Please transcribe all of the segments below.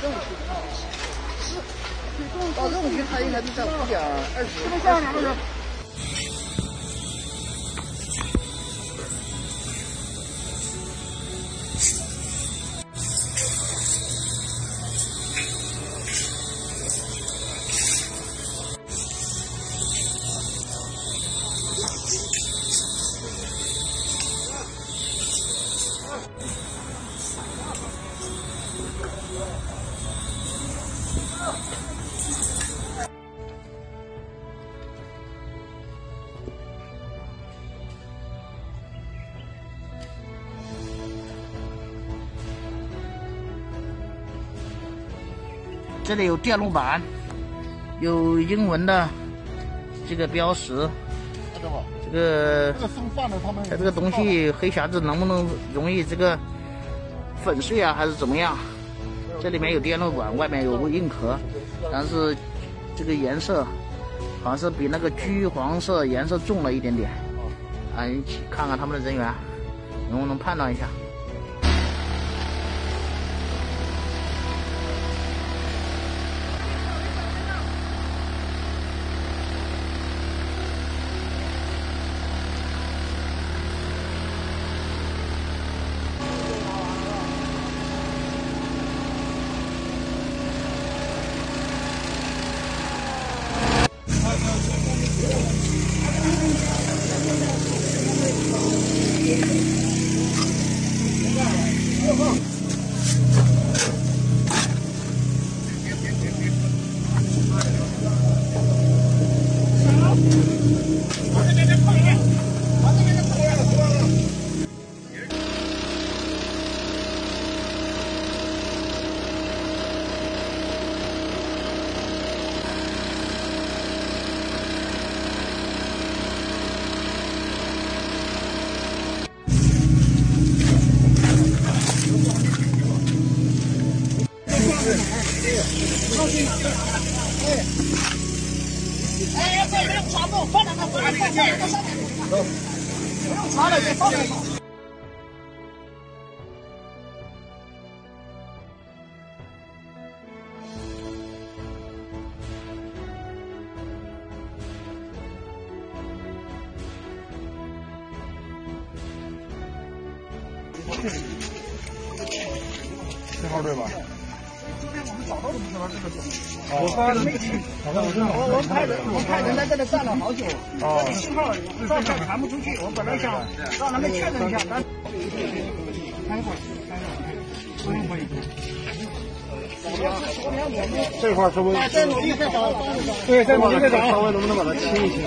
到这种区它应该是在5.20。 这里有电路板，有英文的这个标识。它这个东西黑匣子能不能容易这个粉碎啊，还是怎么样？这里面有电路板，外面有个硬壳，但是这个颜色好像是比那个橘黄色颜色重了一点点。啊，一起看看他们的人员能不能判断一下。 哎，不用抓住，放在那，放在上面，不用抓了，就放在上。 这号对吧？ 我们找到的不是这个种。 我派人在这里站了好久， 哦， 信号照片传不出去，我本来想让他们确认一下，但开会，可以。 这块是不是？ 再努力再找， 对，再努力再找，稍微能不能把它清一清？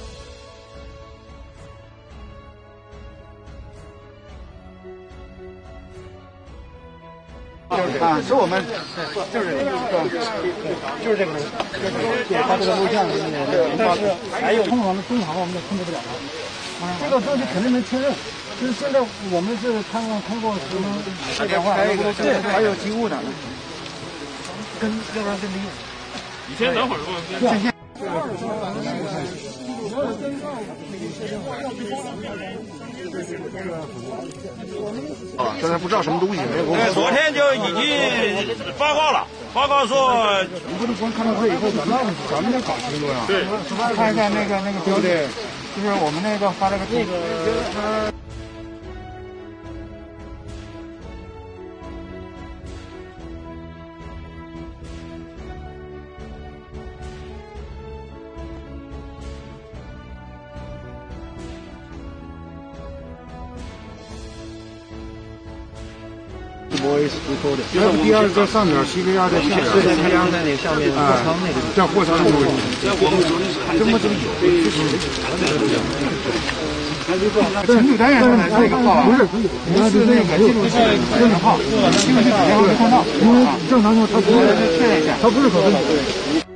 啊，是我们， 就是这个，给他这个录像的但是还有通常的中行我们就控制不了了。这个东西肯定能确认，就是现在我们是通过什么打电话，对，还有机务的，跟要不然跟离。 你先等会儿， 啊，现在不知道什么东西，没有。 昨天就已经报告了，报告说你不能光看到这以后，咱们得搞清楚呀。 对， 看一下那个标志，就是我们那个发了个这个。 就是第二在上面，CVR 在下面， 对，太阳在那上面货仓那个， 在货仓那个位置。 我们昨天是看这么陈主单元上的这个号不是，你看是那个记录器电话，记录器打电话没看到， 因为正常说它不是确认一下， 它不是可分。